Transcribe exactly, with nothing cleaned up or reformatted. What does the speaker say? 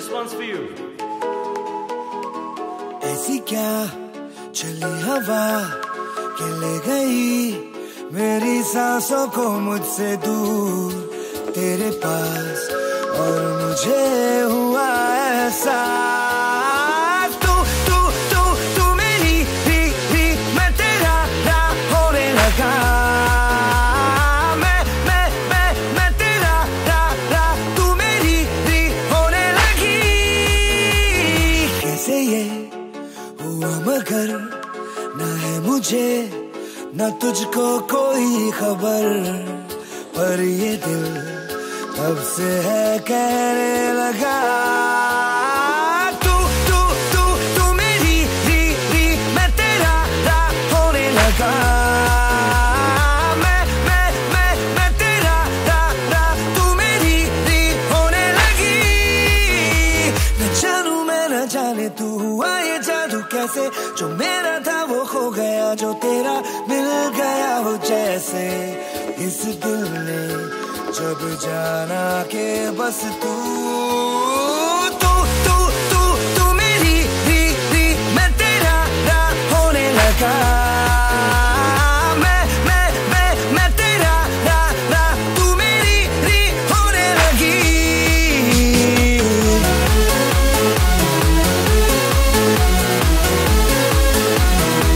This one's for you. ऐसी क्या चली हवा के ले गई मेरी सांसों को मुझसे दूर तेरे पास, और मुझे हुआ ऐसा तू तू तू तू मेरी भी भी मैं तेरा ना होने लगा, मैं मैं मैं मैं तेरा ना ना तू मेरी भी होने लगी। कैसे ये हुआ मगर ना है मुझे न तुझको कोई खबर, पर ये दिल तब से है कहने लगा तू तू तू तू मेरी री री मैं तेरा रा होने लगा, मैं मैं मैं मैं तेरा रा रा तू मेरी री होने लगी। न जानू मैं न जाने तू हुआ ये जादू कैसे, जो मेरा था वो खो गया जो तेरा मिल गया हो जैसे। इस दिल ने जब जाना के बस तू